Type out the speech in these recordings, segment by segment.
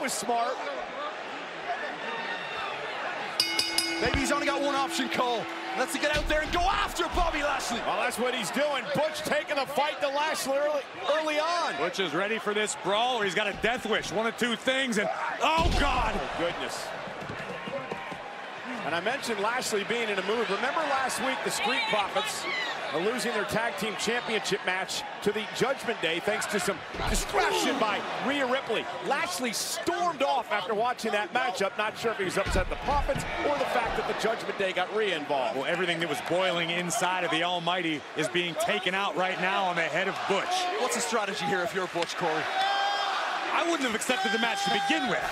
was smart. Maybe he's only got one option, Cole. Let's get out there and go after Bobby Lashley. Well, that's what he's doing. Butch taking the fight to Lashley early on. Butch is ready for this brawl, or he's got a death wish. One of two things, and oh, God. Oh, goodness. And I mentioned Lashley being in a mood. Remember last week, the Street Profits are losing their tag team championship match to the Judgment Day thanks to some distraction by Rhea Ripley. Lashley stormed off after watching that matchup. Not sure if he was upset at the Profits or the fact that the Judgment Day got Rhea involved. Well, everything that was boiling inside of the Almighty is being taken out right now on the head of Butch. What's the strategy here if you're Butch, Corey? I wouldn't have accepted the match to begin with.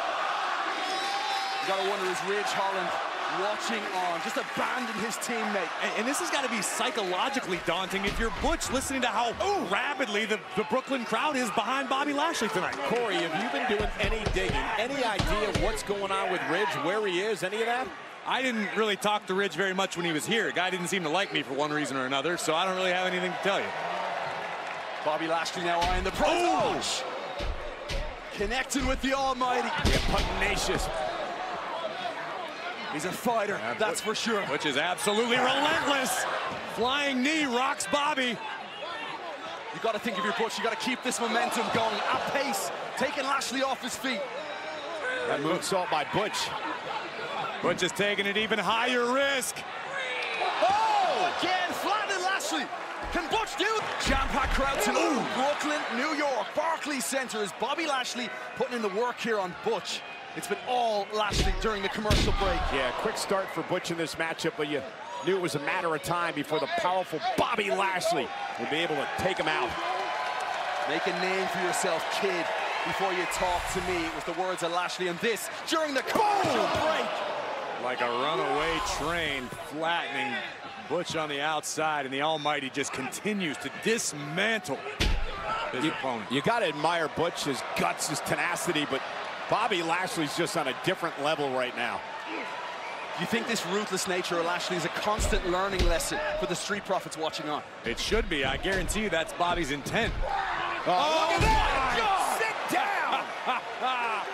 You gotta wonder, is Ridge Holland watching on, just abandoned his teammate? And this has got to be psychologically daunting if you're Butch, listening to how rapidly the Brooklyn crowd is behind Bobby Lashley tonight. Corey, have you been doing any digging? Any idea what's going on with Ridge, where he is, any of that? I didn't really talk to Ridge very much when he was here. The guy didn't seem to like me for one reason or another, so I don't really have anything to tell you. Bobby Lashley now eyeing the approach. Connecting with the Almighty. Yeah, pugnacious. He's a fighter, that's for sure. Which is absolutely relentless. Flying knee rocks Bobby. You got to think of your Butch. You got to keep this momentum going at pace, taking Lashley off his feet. That moonsault by Butch. Butch is taking an even higher risk. Oh! Again, flattening Lashley. Can Butch do it? Jam-packed crowd tonight. Brooklyn, New York, Barclays Center. Is Bobby Lashley putting in the work here on Butch? It's been all Lashley during the commercial break. Yeah, quick start for Butch in this matchup, but you knew it was a matter of time before the powerful Bobby Lashley would be able to take him out. Make a name for yourself, kid, before you talk to me. It was the words of Lashley, and this during the commercial break. Like a runaway train, flattening Butch on the outside, and the Almighty just continues to dismantle his opponent. You got to admire Butch, his guts, his tenacity, but Bobby Lashley's just on a different level right now. You think this ruthless nature of Lashley is a constant learning lesson for the Street Profits watching on? It should be. I guarantee you that's Bobby's intent. Oh, look at that! Sit down!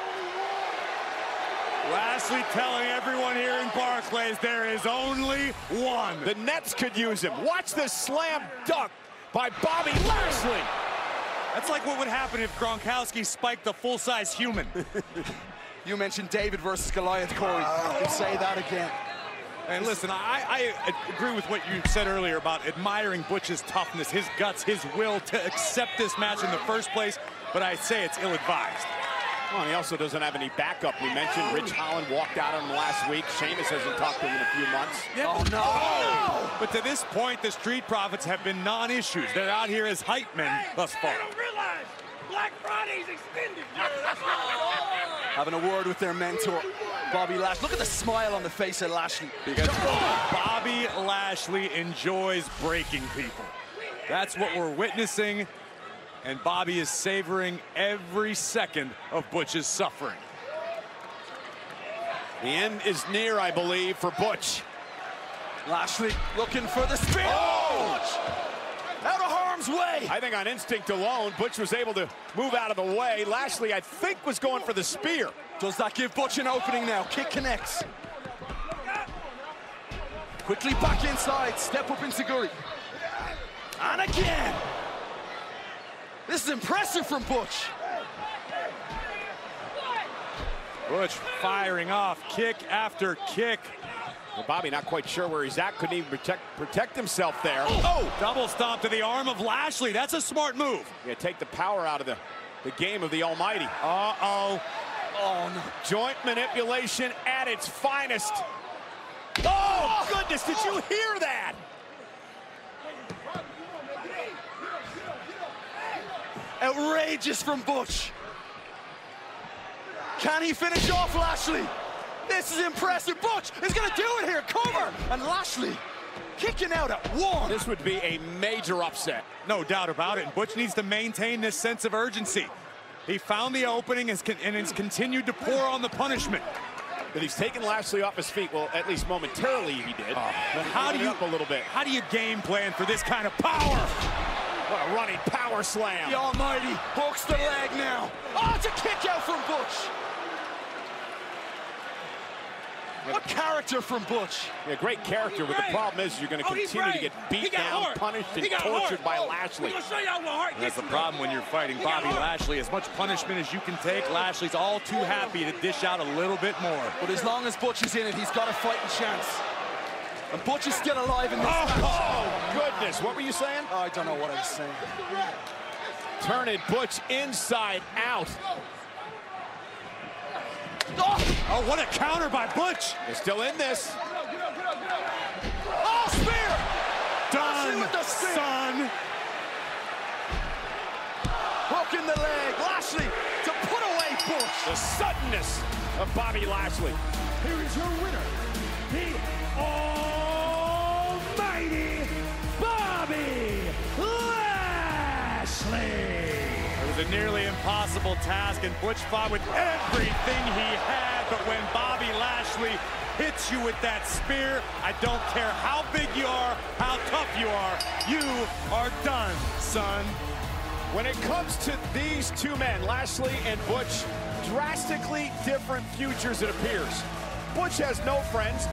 Lashley telling everyone here in Barclays there is only one. The Nets could use him. Watch this slam dunk by Bobby Lashley. That's like what would happen if Gronkowski spiked a full-size human. You mentioned David versus Goliath, Corey. You can say that again. And listen, I agree with what you said earlier about admiring Butch's toughness, his guts, his will to accept this match in the first place, but I say it's ill-advised. Well, he also doesn't have any backup. We mentioned Ridge Holland walked out on him last week. Sheamus hasn't talked to him in a few months. Yeah. Oh, no. Oh! But to this point, the Street Profits have been non-issues. They're out here as hype men thus far. I don't realize Black Friday's extended. Having a word with their mentor, Bobby Lashley. Look at the smile on the face of Lashley. Because Bobby Lashley enjoys breaking people. That's what we're witnessing. And Bobby is savoring every second of Butch's suffering. The end is near, I believe, for Butch. Lashley looking for the spear. Oh! Out of harm's way. I think on instinct alone, Butch was able to move out of the way. Lashley, I think, was going for the spear. Does that give Butch an opening now? Kick connects. Quickly back inside. Step up into Guri. And again. This is impressive from Butch. Butch firing off kick after kick. Well, Bobby not quite sure where he's at. Couldn't even protect himself there. Oh! Double stomp to the arm of Lashley. That's a smart move. Yeah, take the power out of the game of the Almighty. Uh-oh. Oh, no. Joint manipulation at its finest. Oh, goodness, did you hear that? Outrageous from Butch. Can he finish off Lashley? This is impressive. Butch is going to do it here. Cover. And Lashley kicking out at one. This would be a major upset. No doubt about it. Butch needs to maintain this sense of urgency. He found the opening and has continued to pour on the punishment. But he's taken Lashley off his feet. Well, at least momentarily he did. But how do you up a little bit? How do you game plan for this kind of power? What a running power slam. The Almighty hooks the leg now. Oh, it's a kick out from Butch. What character from Butch? Yeah, great character, but the problem is you're going to continue to get beat down, punished, and tortured by Lashley. That's the problem when you're fighting Bobby Lashley. As much punishment as you can take, Lashley's all too happy to dish out a little bit more. But as long as Butch is in it, he's got a fighting chance. And Butch is still alive in this match. Oh, goodness. What were you saying? Oh, I don't know what I was saying. Turning Butch inside out. Oh, what a counter by Butch. They're still in this. Oh, spear! Done, with the spear. son. Hook in the leg. Lashley to put away Butch. The suddenness of Bobby Lashley. Here is your winner, the almighty Bobby Lashley. It was a nearly impossible task, and Butch fought with everything he had, but when Bobby Lashley hits you with that spear, I don't care how big you are, how tough you are done, son. When it comes to these two men, Lashley and Butch, drastically different futures it appears. Butch has no friends.